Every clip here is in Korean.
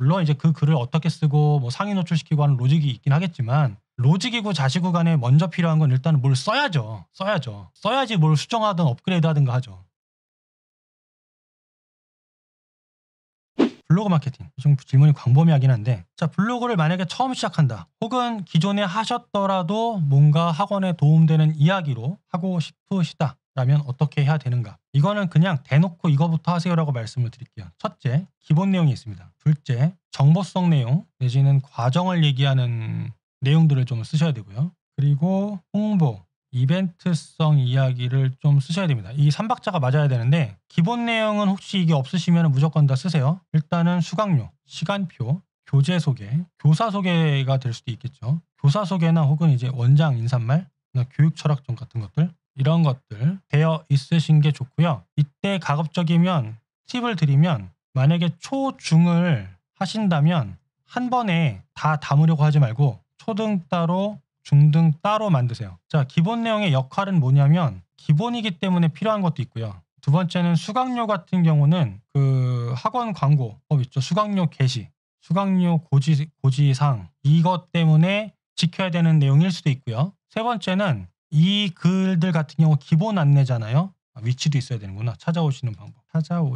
물론 이제 그 글을 어떻게 쓰고 뭐 상위 노출시키고 하는 로직이 있긴 하겠지만 로직이고 자시구 간에 먼저 필요한 건 일단은 뭘 써야죠. 써야지 뭘 수정하든 업그레이드 하든가 하죠. 블로그 마케팅. 좀 질문이 광범위하긴 한데, 자, 블로그를 만약에 처음 시작한다. 혹은 기존에 하셨더라도 뭔가 학원에 도움되는 이야기로 하고 싶으시다. 라면 어떻게 해야 되는가? 이거는 그냥 대놓고 이거부터 하세요라고 말씀을 드릴게요. 첫째, 기본 내용이 있습니다. 둘째, 정보성 내용 내지는 과정을 얘기하는 내용들을 좀 쓰셔야 되고요. 그리고 홍보, 이벤트성 이야기를 좀 쓰셔야 됩니다. 이 3박자가 맞아야 되는데 기본 내용은 혹시 이게 없으시면 무조건 다 쓰세요. 일단은 수강료, 시간표, 교재 소개, 교사 소개가 될 수도 있겠죠. 교사 소개나 혹은 이제 원장 인사말, 교육 철학점 같은 것들, 이런 것들 되어 있으신 게 좋고요. 이때 가급적이면 팁을 드리면 만약에 초중을 하신다면 한 번에 다 담으려고 하지 말고 초등 따로 중등 따로 만드세요. 자, 기본 내용의 역할은 뭐냐면 기본이기 때문에 필요한 것도 있고요. 두 번째는 수강료 같은 경우는 그 학원 광고법 있죠. 수강료 게시, 수강료 고지사항 이것 때문에 지켜야 되는 내용일 수도 있고요. 세 번째는 이 글들 같은 경우 기본 안내잖아요. 위치도 있어야 되는구나. 찾아오시는 방법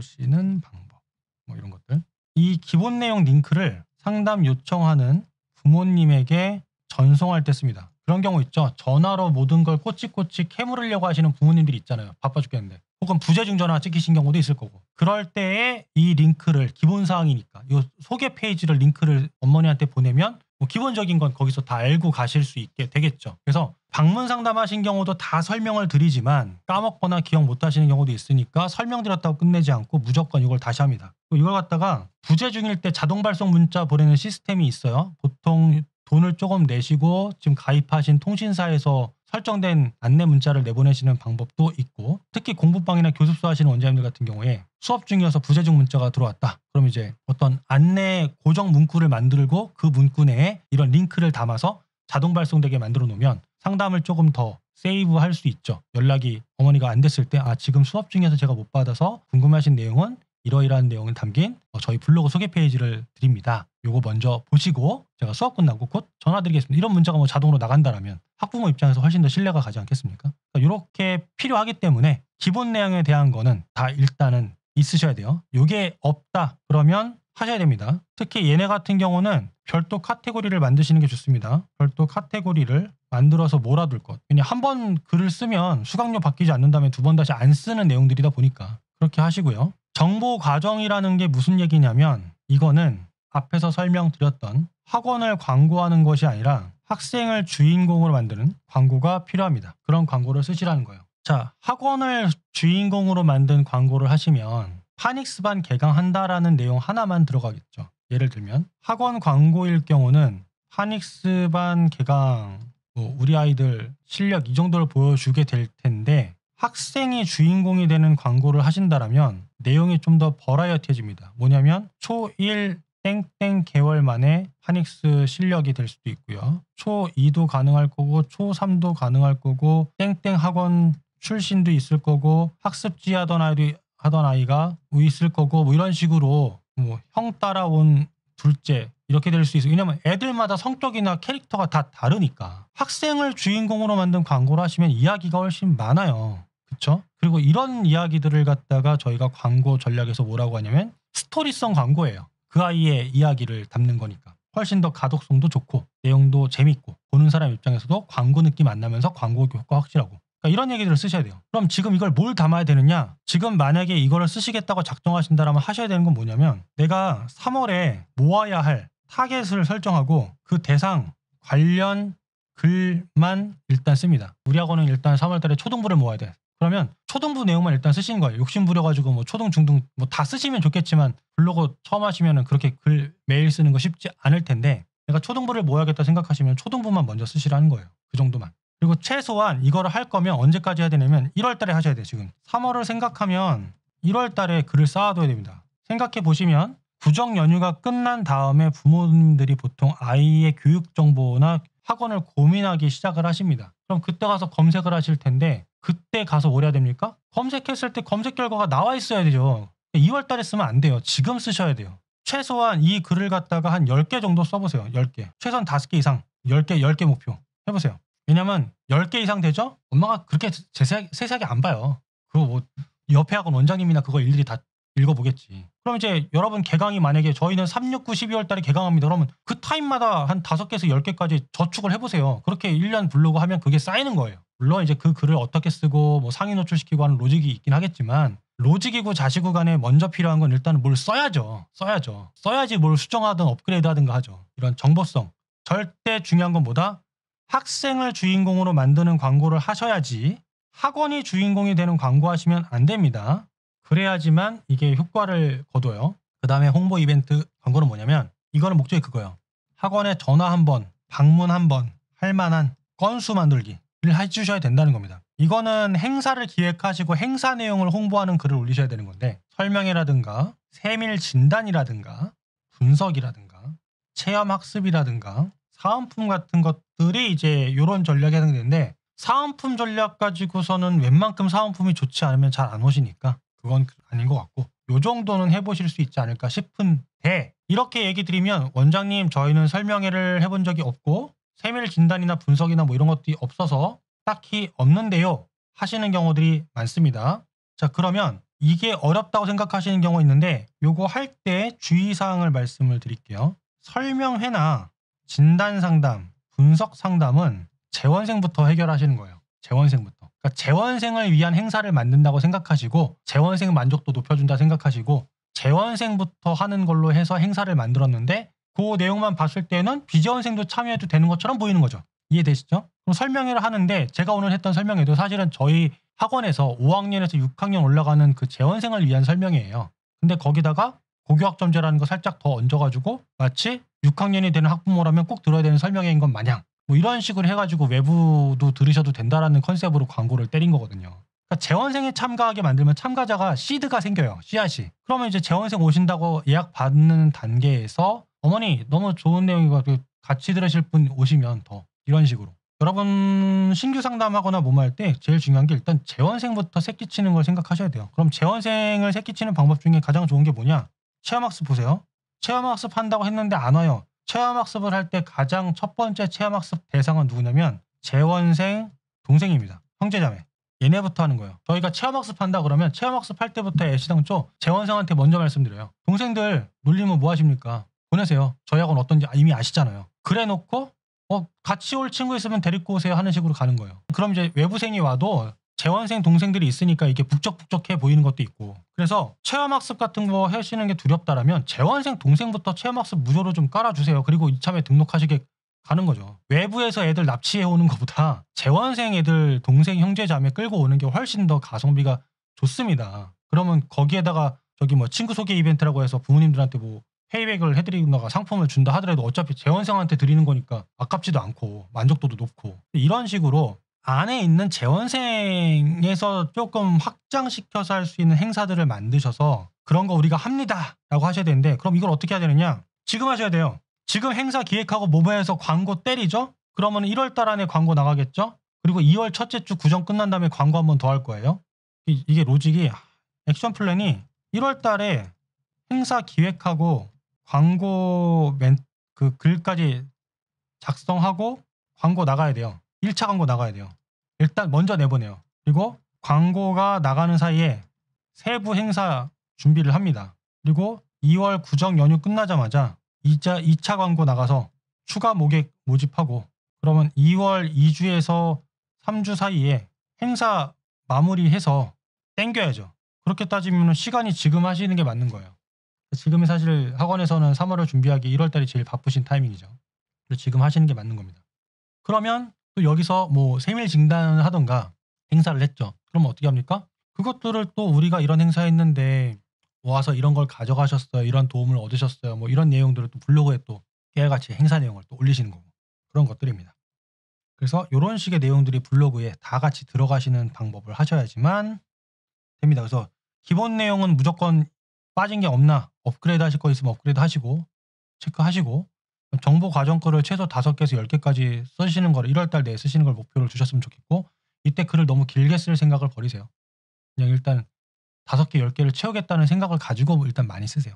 뭐 이런 것들. 이 기본 내용 링크를 상담 요청하는 부모님에게 전송할 때 씁니다. 그런 경우 있죠. 전화로 모든 걸 꼬치꼬치 캐물으려고 하시는 부모님들이 있잖아요. 바빠 죽겠는데. 혹은 부재중 전화 찍히신 경우도 있을 거고. 그럴 때에 이 링크를 기본사항이니까 이 소개 페이지를 링크를 어머니한테 보내면 뭐 기본적인 건 거기서 다 알고 가실 수 있게 되겠죠. 그래서 방문 상담하신 경우도 다 설명을 드리지만 까먹거나 기억 못 하시는 경우도 있으니까 설명드렸다고 끝내지 않고 무조건 이걸 다시 합니다. 이걸 갖다가 부재중일 때 자동 발송 문자 보내는 시스템이 있어요. 보통 돈을 조금 내시고 지금 가입하신 통신사에서 설정된 안내 문자를 내보내시는 방법도 있고, 특히 공부방이나 교습소 하시는 원장님들 같은 경우에 수업 중이어서 부재중 문자가 들어왔다. 그럼 이제 어떤 안내 고정 문구를 만들고 그 문구 내에 이런 링크를 담아서 자동 발송되게 만들어 놓으면 상담을 조금 더 세이브할 수 있죠. 연락이 어머니가 안 됐을 때 지금 수업 중이어서 제가 못 받아서 궁금하신 내용은 이러이러한 내용을 담긴 저희 블로그 소개 페이지를 드립니다. 요거 먼저 보시고 제가 수업 끝나고 곧 전화드리겠습니다. 이런 문자가 뭐 자동으로 나간다라면 학부모 입장에서 훨씬 더 신뢰가 가지 않겠습니까? 이렇게 필요하기 때문에 기본 내용에 대한 거는 다 일단은 있으셔야 돼요. 요게 없다 그러면 하셔야 됩니다. 특히 얘네 같은 경우는 별도 카테고리를 만드시는 게 좋습니다. 별도 카테고리를 만들어서 몰아둘 것. 왜냐 한 번 글을 쓰면 수강료 바뀌지 않는 다음에 두 번 다시 안 쓰는 내용들이다 보니까 그렇게 하시고요. 정보 과정이라는 게 무슨 얘기냐면 이거는 앞에서 설명드렸던 학원을 광고하는 것이 아니라 학생을 주인공으로 만드는 광고가 필요합니다. 그런 광고를 쓰시라는 거예요. 자, 학원을 주인공으로 만든 광고를 하시면 파닉스반 개강한다라는 내용 하나만 들어가겠죠. 예를 들면 학원 광고일 경우는 파닉스반 개강 우리 아이들 실력 이 정도를 보여주게 될 텐데 학생이 주인공이 되는 광고를 하신다라면 내용이 좀 더 버라이어티해집니다. 뭐냐면 초1 땡땡 개월 만에 파닉스 실력이 될 수도 있고요. 초2도 가능할 거고 초3도 가능할 거고 땡땡 학원 출신도 있을 거고 학습지 하던 아이가 있을 거고 뭐 이런 식으로 뭐 형 따라온 둘째 이렇게 될 수 있어요. 왜냐면 애들마다 성격이나 캐릭터가 다 다르니까. 학생을 주인공으로 만든 광고를 하시면 이야기가 훨씬 많아요. 그쵸? 그리고 이런 이야기들을 갖다가 저희가 광고 전략에서 뭐라고 하냐면 스토리성 광고예요. 그 아이의 이야기를 담는 거니까. 훨씬 더 가독성도 좋고 내용도 재밌고 보는 사람 입장에서도 광고 느낌 안 나면서 광고 효과 확실하고. 그러니까 이런 얘기들을 쓰셔야 돼요. 그럼 지금 이걸 뭘 담아야 되느냐? 지금 만약에 이거를 쓰시겠다고 작정하신다면 하셔야 되는 건 뭐냐면 내가 3월에 모아야 할 타겟을 설정하고 그 대상 관련 글만 일단 씁니다. 우리 학원은 일단 3월 달에 초등부를 모아야 돼. 그러면 초등부 내용만 일단 쓰시는 거예요. 욕심 부려가지고 뭐 초등, 중등 뭐 다 쓰시면 좋겠지만 블로그 처음 하시면은 그렇게 글 매일 쓰는 거 쉽지 않을 텐데 내가 초등부를 모아야겠다 생각하시면 초등부만 먼저 쓰시라는 거예요. 그 정도만. 그리고 최소한 이거를 할 거면 언제까지 해야 되냐면 1월 달에 하셔야 돼요. 지금 3월을 생각하면 1월 달에 글을 쌓아둬야 됩니다. 생각해 보시면 구정 연휴가 끝난 다음에 부모님들이 보통 아이의 교육 정보나 학원을 고민하기 시작을 하십니다. 그럼 그때 가서 검색을 하실 텐데 그때 가서 뭘 해야 됩니까? 검색했을 때 검색 결과가 나와 있어야 되죠. 2월 달에 쓰면 안 돼요. 지금 쓰셔야 돼요. 최소한 이 글을 갖다가 한 10개 정도 써보세요. 10개. 최소한 5개 이상. 10개 목표. 해보세요. 왜냐면 10개 이상 되죠? 엄마가 그렇게 세세하게 안 봐요. 그거 뭐 옆에 학원 원장님이나 그거 일일이 다 읽어보겠지. 그럼 이제 여러분 개강이 만약에 저희는 3, 6, 9, 12월 달에 개강합니다. 그러면 그 타임마다 한 5개에서 10개까지 저축을 해보세요. 그렇게 1년 블로그 하면 그게 쌓이는 거예요. 물론 이제 그 글을 어떻게 쓰고 뭐 상위 노출시키고 하는 로직이 있긴 하겠지만 로직이고 자시구 간에 먼저 필요한 건 일단은 뭘 써야죠. 써야지 뭘 수정하든 업그레이드 하든가 하죠. 이런 정보성. 절대 중요한 건 뭐다? 학생을 주인공으로 만드는 광고를 하셔야지 학원이 주인공이 되는 광고 하시면 안 됩니다. 그래야지만 이게 효과를 거둬요. 그 다음에 홍보 이벤트 광고는 뭐냐면 이거는 목적이 그거예요. 학원에 전화 한 번, 방문 한 번 할 만한 건수 만들기를 해주셔야 된다는 겁니다. 이거는 행사를 기획하시고 행사 내용을 홍보하는 글을 올리셔야 되는 건데 설명회라든가 세밀 진단이라든가 분석이라든가 체험학습이라든가 사은품 같은 것들이 이제 이런 전략에 해당되는데 사은품 전략 가지고서는 웬만큼 사은품이 좋지 않으면 잘 안 오시니까 그건 아닌 것 같고 요 정도는 해보실 수 있지 않을까 싶은데 이렇게 얘기 드리면 원장님 저희는 설명회를 해본 적이 없고 세밀 진단이나 분석이나 뭐 이런 것들이 없어서 딱히 없는데요 하시는 경우들이 많습니다. 자 그러면 이게 어렵다고 생각하시는 경우 있는데 요거 할 때 주의사항을 말씀을 드릴게요. 설명회나 진단상담, 분석상담은 재원생부터 해결하시는 거예요. 재원생부터. 그러니까 재원생을 위한 행사를 만든다고 생각하시고 재원생 만족도 높여준다 생각하시고 재원생부터 하는 걸로 해서 행사를 만들었는데 그 내용만 봤을 때는 비재원생도 참여해도 되는 것처럼 보이는 거죠. 이해되시죠? 그럼 설명회를 하는데 제가 오늘 했던 설명회도 사실은 저희 학원에서 5학년에서 6학년 올라가는 그 재원생을 위한 설명회예요. 근데 거기다가 고교학점제라는 거 살짝 더 얹어가지고 마치 6학년이 되는 학부모라면 꼭 들어야 되는 설명회인 것 마냥 뭐 이런 식으로 해가지고 외부도 들으셔도 된다라는 컨셉으로 광고를 때린 거거든요. 그러니까 재원생에 참가하게 만들면 참가자가 시드가 생겨요. 씨앗이. 그러면 이제 재원생 오신다고 예약 받는 단계에서 어머니 너무 좋은 내용이고 같이 들으실 분 오시면 더 이런 식으로. 여러분 신규 상담하거나 뭐뭐 할 때 제일 중요한 게 일단 재원생부터 새끼치는 걸 생각하셔야 돼요. 그럼 재원생을 새끼치는 방법 중에 가장 좋은 게 뭐냐? 체험학습 보세요. 체험학습 한다고 했는데 안 와요. 체험학습을 할 때 가장 첫 번째 체험학습 대상은 누구냐면 재원생 동생입니다. 형제자매. 얘네부터 하는 거예요. 저희가 체험학습 한다 그러면 체험학습 할 때부터 애시당초 재원생한테 먼저 말씀드려요. 동생들 놀리면 뭐 하십니까? 보내세요. 저희 학원 어떤지 이미 아시잖아요. 그래 놓고 같이 올 친구 있으면 데리고 오세요 하는 식으로 가는 거예요. 그럼 이제 외부생이 와도 재원생 동생들이 있으니까 이게 북적북적해 보이는 것도 있고 그래서 체험학습 같은 거 하시는 게 두렵다라면 재원생 동생부터 체험학습 무료로 좀 깔아주세요. 그리고 이참에 등록하시게 가는 거죠. 외부에서 애들 납치해 오는 것보다 재원생 애들 동생 형제 자매 끌고 오는 게 훨씬 더 가성비가 좋습니다. 그러면 거기에다가 저기 뭐 친구 소개 이벤트라고 해서 부모님들한테 뭐 페이백을 해드리거나 상품을 준다 하더라도 어차피 재원생한테 드리는 거니까 아깝지도 않고 만족도도 높고 이런 식으로 안에 있는 재원생에서 조금 확장시켜서 할 수 있는 행사들을 만드셔서 그런 거 우리가 합니다 라고 하셔야 되는데 그럼 이걸 어떻게 해야 되느냐? 지금 하셔야 돼요. 지금 행사 기획하고 모바일에서 광고 때리죠? 그러면 1월 달 안에 광고 나가겠죠? 그리고 2월 첫째 주 구정 끝난 다음에 광고 한 번 더 할 거예요. 이게 로직이 액션 플랜이 1월 달에 행사 기획하고 광고 그 글까지 작성하고 광고 나가야 돼요. 1차 광고 나가야 돼요. 일단 먼저 내보내요. 그리고 광고가 나가는 사이에 세부 행사 준비를 합니다. 그리고 2월 구정 연휴 끝나자마자 2차 광고 나가서 추가 모객 모집하고 그러면 2월 2주에서 3주 사이에 행사 마무리해서 땡겨야죠. 그렇게 따지면 시간이 지금 하시는 게 맞는 거예요. 지금이 사실 학원에서는 3월을 준비하기 1월 달이 제일 바쁘신 타이밍이죠. 그래서 지금 하시는 게 맞는 겁니다. 그러면 또 여기서 뭐 세밀 진단을 하던가 행사를 했죠. 그러면 어떻게 합니까? 그것들을 또 우리가 이런 행사 했는데 와서 이런 걸 가져가셨어요. 이런 도움을 얻으셨어요. 뭐 이런 내용들을 또 블로그에 또 깨알같이 행사 내용을 또 올리시는 거고 그런 것들입니다. 그래서 이런 식의 내용들이 블로그에 다 같이 들어가시는 방법을 하셔야지만 됩니다. 그래서 기본 내용은 무조건 빠진 게 없나 업그레이드 하실 거 있으면 업그레이드 하시고 체크하시고 정보 과정 거를 최소 5개에서 10개까지 쓰시는 거를 1월 달 내에 쓰시는 걸 목표를 두셨으면 좋겠고 이때 글을 너무 길게 쓸 생각을 버리세요. 그냥 일단 5개, 10개를 채우겠다는 생각을 가지고 일단 많이 쓰세요.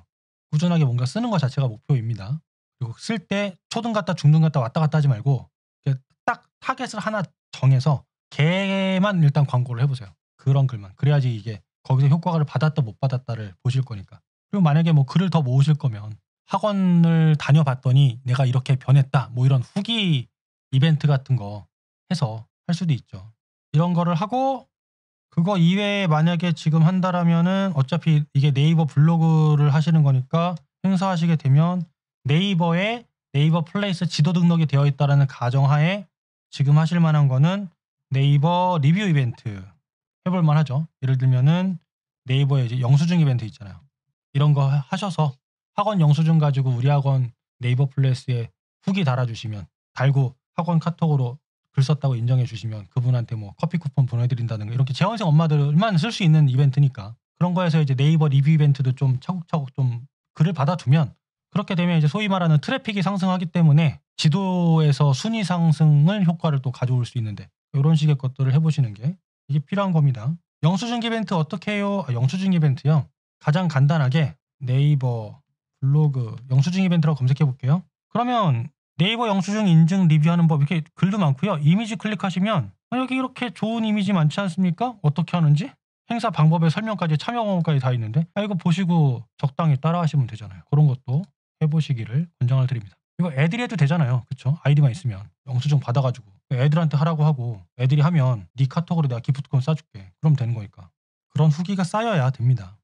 꾸준하게 뭔가 쓰는 것 자체가 목표입니다. 그리고 쓸 때 초등 갔다 중등 갔다 왔다 갔다 하지 말고 딱 타겟을 하나 정해서 걔만 일단 광고를 해보세요. 그런 글만. 그래야지 이게 거기서 효과를 받았다 못 받았다를 보실 거니까. 그리고 만약에 뭐 글을 더 모으실 거면 학원을 다녀봤더니 내가 이렇게 변했다. 뭐 이런 후기 이벤트 같은 거 해서 할 수도 있죠. 이런 거를 하고 그거 이외에 만약에 지금 한다라면은 어차피 이게 네이버 블로그를 하시는 거니까 행사하시게 되면 네이버에 네이버 플레이스 지도 등록이 되어 있다라는 가정하에 지금 하실 만한 거는 네이버 리뷰 이벤트 해볼 만하죠. 예를 들면은 네이버에 이제 영수증 이벤트 있잖아요. 이런 거 하셔서 학원 영수증 가지고 우리 학원 네이버 플레이스에 후기 달아주시면 달고 학원 카톡으로 글 썼다고 인정해 주시면 그분한테 뭐 커피 쿠폰 보내드린다든가 이렇게 재원생 엄마들만 쓸 수 있는 이벤트니까 그런 거에서 이제 네이버 리뷰 이벤트도 좀 차곡차곡 좀 글을 받아두면 그렇게 되면 이제 소위 말하는 트래픽이 상승하기 때문에 지도에서 순위 상승을 효과를 또 가져올 수 있는데 이런 식의 것들을 해보시는 게 이게 필요한 겁니다. 영수증 이벤트 어떻게 해요? 영수증 이벤트요. 가장 간단하게 네이버 블로그 영수증 이벤트라고 검색해 볼게요. 그러면 네이버 영수증 인증 리뷰하는 법 이렇게 글도 많고요. 이미지 클릭하시면 여기 이렇게 좋은 이미지 많지 않습니까? 어떻게 하는지 행사 방법의 설명까지 참여 방법까지 다 있는데 이거 보시고 적당히 따라하시면 되잖아요. 그런 것도 해보시기를 권장을 드립니다. 이거 애들이 해도 되잖아요. 그쵸? 아이디만 있으면 영수증 받아가지고 애들한테 하라고 하고 애들이 하면 네 카톡으로 내가 기프트콘 쏴줄게. 그럼 되는 거니까. 그런 후기가 쌓여야 됩니다.